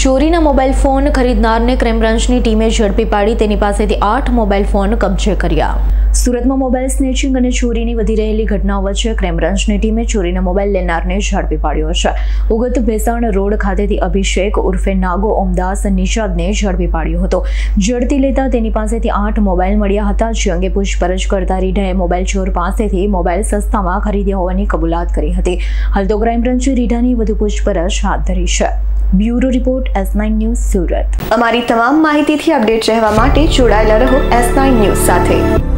ચોરીના mobile phone ખરીદનારને crime બ્રાન્ચની ટીમે ઝડપી પાડી તેની પાસેથી 8 મોબાઈલ ફોન કબજે કર્યા। સુરતમાં મોબાઈલ સ્નેચિંગ અને ચોરીની વધી રહેલી ઘટનાઓ વચ્ચે ક્રાઇમ બ્રાન્ચની ટીમે ચોરીના મોબાઈલ લેનારને ઝડપી પાડ્યો છે। ઉગત ભેસાણ રોડ ખાતેથી અભિષેક ઉર્ફે નાગો ઓમદાસ નિષાદને ઝડપી પાડ્યો હતો। ઝડપી લેતા તેની પાસેથી 8 મોબાઈલ મળ્યા હતા, જે અંગે પૂછપરછ કરતા રીઢાએ મોબાઈલ ચોર પાસેથી મોબાઈલ સસ્તામાં ખરીદ્યા હોવાની કબૂલાત કરી હતી। હાલ તો ક્રાઇમ બ્રાન્ચે રીઢાની વધુ પૂછપરછ હાથ ધરી છે। Bureau report S9 news Surat. અમારી તમામ માહિતીથી અપડેટ રહેવા માટે જોડાયેલા રહો S9 ન્યૂઝ સાથે।